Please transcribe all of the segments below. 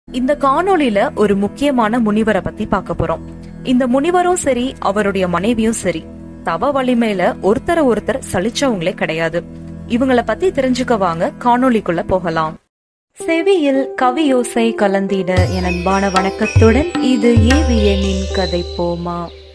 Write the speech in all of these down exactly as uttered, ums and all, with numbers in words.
இந்த காணொளியில ஒரு முக்கியமான முனிவரை பத்தி பார்க்க போறோம். இந்த முனிவரும் சரி அவருடைய மனைவியும் சரி தவ வலிமையில ஒருத்தர ஒருத்தர் சலிச்சவங்களே கிடையாது. இவங்கள பத்தி தெரிஞ்சுக்க வாங்க காணொளிக்குள்ள போகலாம். செவியில் கவியோசை கலந்திட என் அன்பான வணக்கத்துடன் இது ஏவியனின் கதை போமா.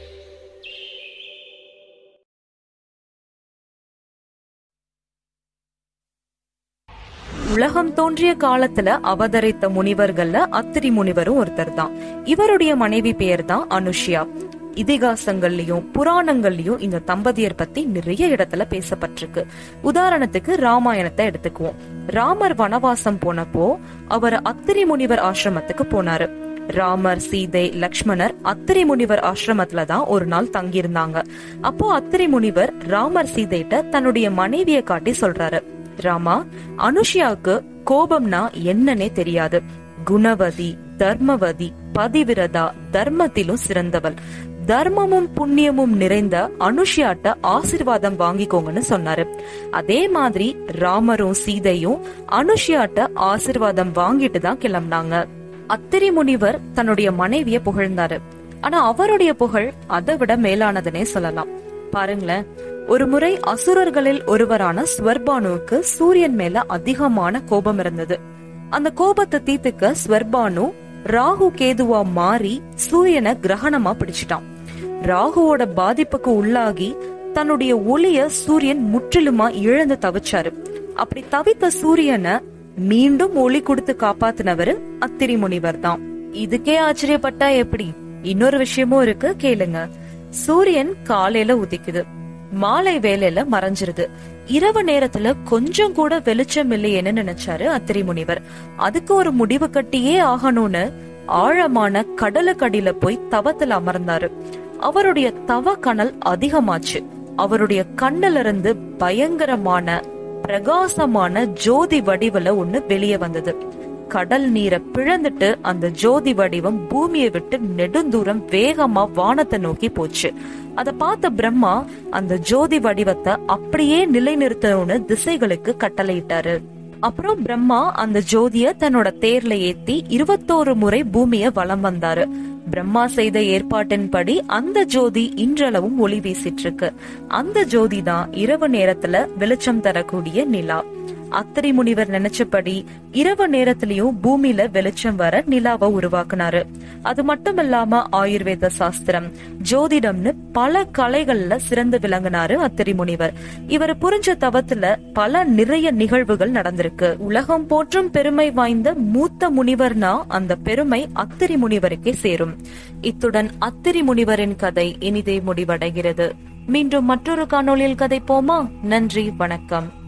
உலகம் தோன்றிய காலத்துல அவதரித்த முனிவர்கள்ல அத்திரி முனிவரும் ஒருத்தர் தான். இவருடைய மனைவி பெயர் தான் அனுஷ்யா. இதிகாசங்கள்லயும் புராணங்கள்லயும் இந்த தம்பதியர் பத்தி நிறைய இடத்துல பேசப்பட்டிருக்கு. உதாரணத்துக்கு ராமாயணத்தை எடுத்துக்குவோம். ராமர் வனவாசம் போனப்போ அவர் அத்திரி முனிவர் ஆசிரமத்துக்கு போனாரு. ராமர், சீதை, லக்ஷ்மணர் அத்திரி முனிவர் ஆசிரமத்துல தான் ஒரு நாள் தங்கியிருந்தாங்க. அப்போ அத்திரி முனிவர் ராமர் சீதைட்ட தன்னுடைய மனைவியை காட்டி சொல்றாரு, ராமா, அனுஷ்யாவுக்கு கோபம்னா என்னன்னே தெரியாது. குணவதி, தர்மவதி, பதிவிரதா, தர்மத்திலும் சிறந்தவள். தர்மமும் புண்ணியமும் நிறைந்த அனுஷ்யாட்ட ஆசீர்வாதம் வாங்கிக்கோங்கன்னு சொன்னாரு. அதே மாதிரி ராமரும் சீதையும் அனுஷ்யாட்ட ஆசீர்வாதம் வாங்கிட்டு தான் கிளம்பினாங்க. அத்திரி முனிவர் தன்னுடைய மனைவிய புகழ்ந்தாரு. ஆனா அவருடைய புகழ் அதை விட மேலானதுன்னே சொல்லலாம். பாருங்களேன், ஒரு முறை அசுரர்களில் ஒருவரான ஸ்வர்பானுவுக்கு சூரியன் மேல அதிகமான கோபம் இருந்தது. அந்த கோபத்தை தீர்த்துக்க ஸ்வர்பானு ராகு கேதுவா மாறி சூரியனை கிரகணமா பிடிச்சிட்டான். ராகுவோட பாதிப்புக்கு உள்ளாகி தன்னுடைய ஒளிய சூரியன் முற்றிலுமா இழந்து தவிச்சாரு. அப்படி தவித்த சூரியனை மீண்டும் ஒளி கொடுத்து காப்பாத்தினவரு அத்திரி முனிவர் தான். இதுக்கே ஆச்சரியப்பட்டா எப்படி? இன்னொரு விஷயமும் இருக்கு, கேளுங்க. சூரியன் காலையில உதிக்குது, மாலை வேலையில மறைஞ்சிருது. இரவு நேரத்துல கொஞ்சம் கூட வெளிச்சம் இல்லையேன்னு நினைச்சாரு அத்திரி முனிவர். அதுக்கு ஒரு முடிவு கட்டியே ஆகணும்னு ஆழமான கடலுக்கடியில போய் தவத்துல அமர்ந்தாரு. அவருடைய தவ கனல் அதிகமாச்சு. அவருடைய கண்ணுல இருந்து பயங்கரமான பிரகாசமான ஜோதி வடிவுல ஒண்ணு வெளியே வந்தது. கடல் நீரை பிழந்துட்டு அந்த ஜோதி வடிவம் பூமியை விட்டு நெடுந்தூரம் வேகமா வானத்தை நோக்கி போச்சு. அத பார்த்த பிரம்மா அந்த ஜோதி வடிவத்தை அப்படியே நிலைநிறுத்தணும்னு திசைகளுக்கு கட்டளையிட்டாரு. அப்புறம் பிரம்மா அந்த ஜோதிய தன்னோட தேர்ல ஏத்தி இருபத்தோரு முறை பூமிய வலம் வந்தாரு. பிரம்மா செய்த ஏற்பாட்டின்படி அந்த ஜோதி இன்றளவும் ஒளி வீசிட்டு இருக்கு. அந்த ஜோதி தான் இரவு நேரத்துல வெளிச்சம் தரக்கூடிய நிலா. அத்திரி முனிவர் நினைச்சபடி இரவு நேரத்திலயும் பூமியில வெளிச்சம் வர நிலாவை உருவாக்குனாரு. அது மட்டும் இல்லாம ஆயுர்வேத சாஸ்திரம், ஜோதிடம்னு பல கலைகள்ல சிறந்து விளங்கினாரு அத்திரி முனிவர். இவர் புரிஞ்ச தவத்துல பல நிறைய நிகழ்வுகள் நடந்திருக்கு. உலகம் போற்றும் பெருமை வாய்ந்த மூத்த முனிவர்னா அந்த பெருமை அத்திரி முனிவருக்கே சேரும். இத்துடன் அத்திரி முனிவரின் கதை இனிதே முடிவடைகிறது. மீண்டும் மற்றொரு காணொளியில் கதை போமா. நன்றி, வணக்கம்.